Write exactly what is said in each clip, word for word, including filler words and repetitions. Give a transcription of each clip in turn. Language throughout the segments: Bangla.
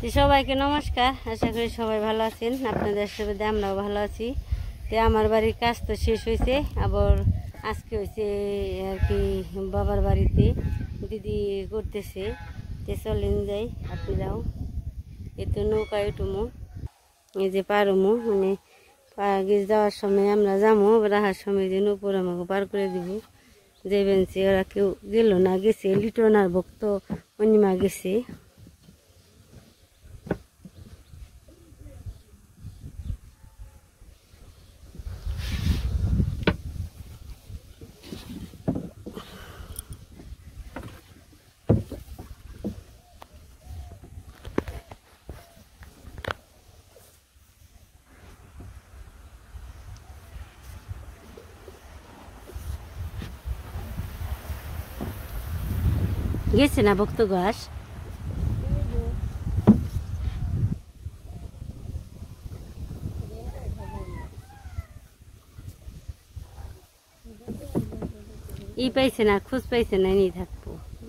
সবাইকে নমস্কার। আশা করি সবাই ভালো আছেন। আপনাদের সাথে আমরাও ভালো আছি। তো আমার বাড়ির কাজ তো শেষ হয়েছে, আবার আজকে হয়েছে আর কি বাবার বাড়িতে দিদি করতেছে। তো চলেন যাই, আপনারাও এই তো নৌকায় উঠুমো, এই যে পারমো মানে আগে যাওয়ার সময় আমরা যাবো, রাহার সময় যে নৌপর আমাকে পার করে দিব। যে বেঞ্চে ওরা কেউ গেল না, গেছে লিটন আর ভক্ত অনিমা গেছে। গেছে না ভক্ত গাছ ই পাইছে না, খোঁজ পাইছে না, নিয়ে থাকবো।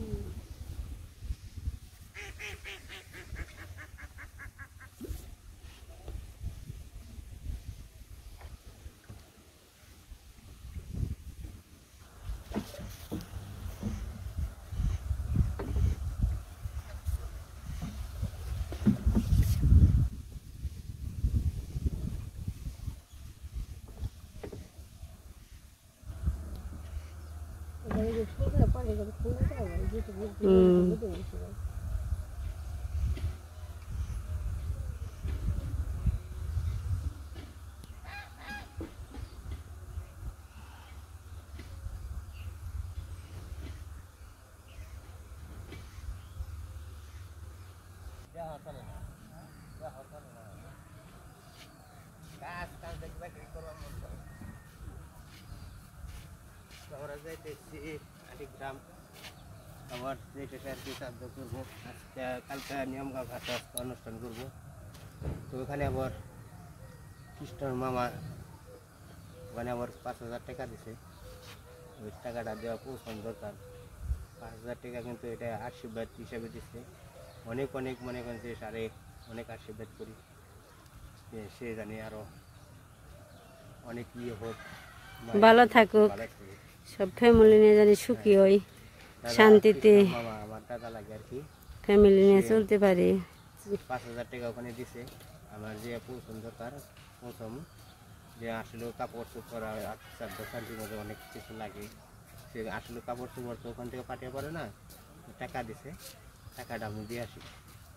গ্রাম আবার যেটা আর কি সাহায্য করবো। আজকে কালকে নিয়ম ভাষা অনুষ্ঠান করবো, তো ওখানে আবার খ্রিস্টান মামা ওখানে আবার পাঁচ হাজার টাকা দিছে। ওই টাকাটা দেওয়া পৌঁছানো দরকার। পাঁচ হাজার টাকা কিন্তু এটা আশীর্বাদ হিসাবে দিচ্ছে। অনেক অনেক মনে করেন যে সারে অনেক আশীর্বাদ করি, সে জানি আরো অনেক ইয়ে হোক, ভালো থাকুক, সব ফ্যামিলি নিয়ে জানি সুখী হয়, শান্তিতে আমার টাকা লাগে আর কি ফ্যামিলি নিয়ে চলতে পারে। পাঁচ হাজার টাকা ওখানে দিছে। আমার যে পৌঁছানো দরকার পৌঁছাম, যে আসলে কাপড় চোপড় করা শান্তির মধ্যে অনেক কিছু লাগে। সে আসলে কাপড় চোপড় তো ওখান থেকে পাঠিয়ে পড়ে না, টাকা দিছে, টাকাটা আমি দিয়ে আসি।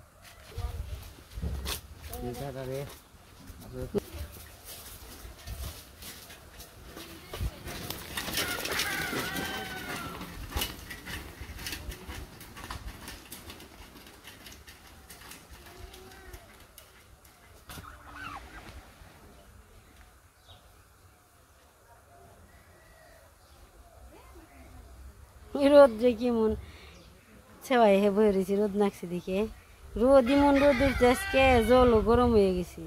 রোদ যে কেমন সেবাই হে বয়ে রয়েছে, রোদ নাকছে দিকে, রোদ এমন রোদ উঠছে আজকে, জলও গরম হয়ে গেছে।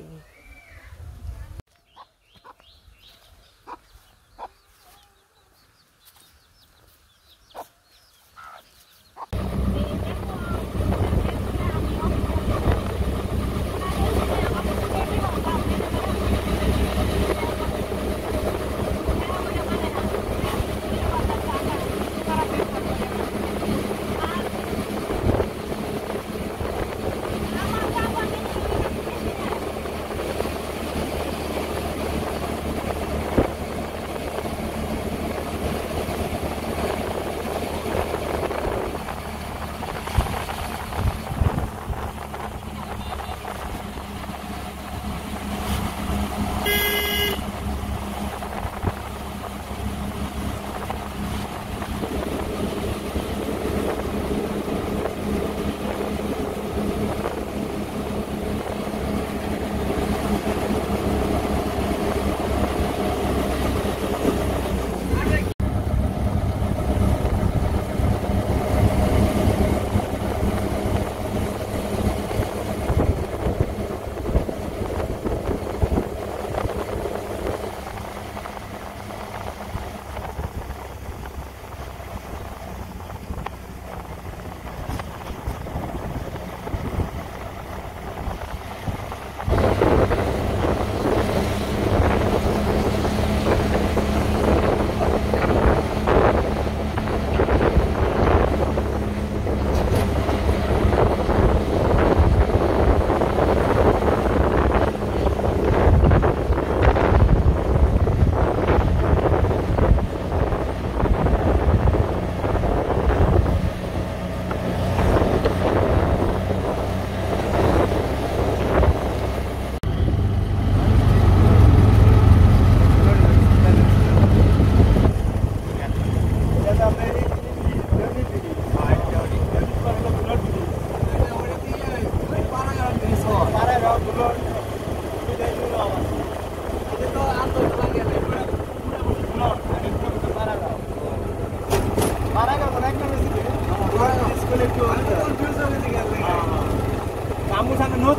kamu sana not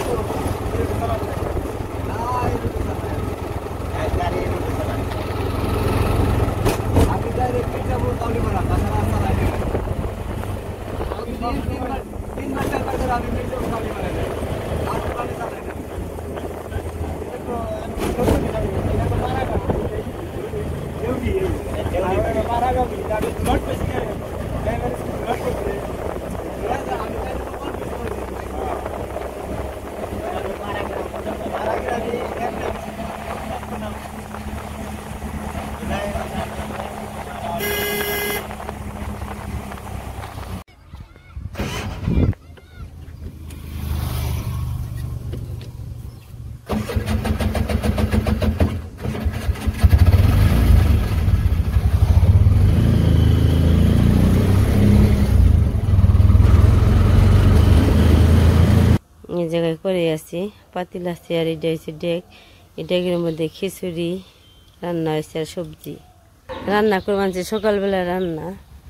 aku dari kita mau tahu di mana pasar asal aja तीन महीने तक रानी में जो खाली वाले हैं आज वाले साल है देखो ये तो मारा का ये भी ये मारा का भी दादी नोट पे से है मैं मेरे नोट पे राजा हम तो कौन भी मारा का मारा का भी এই জায়গায় করে আছি পাতিল আছে আর এটা হচ্ছে ডেক এই ডেকের মধ্যে খিচুড়ি রান্না হয়েছে আর সবজি রান্না করে মানছে সকালবেলা রান্না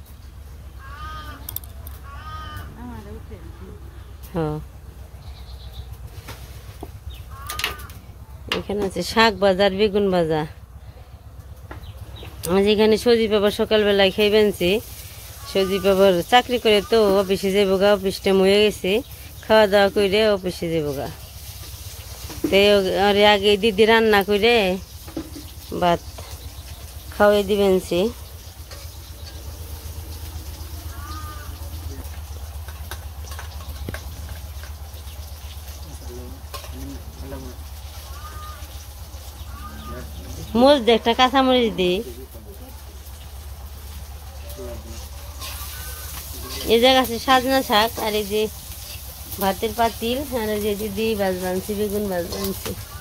হ্যাঁ এখানে আছে শাক বাজার বেগুন ভাজা আজ এখানে সজি বাবা সকালবেলায় খেয়ে বেনছি সজি বাবার চাকরি করে তো অফিসে যাবো গা অফিস টাইম হয়ে গেছে খাওয়া দাওয়া করে অফিসে যাবো গা তো আগে দিদি রান্না করে ভাত খাওয়াই দিবেনছি মরিচ দে একটা কাঁচা মরিচ দি এই জায়গা আছে সাজনা শাক আর এই যে ভাতের পাতিল আর এই যে দিদি ভাজ বানছি বেগুন ভাজ বানছি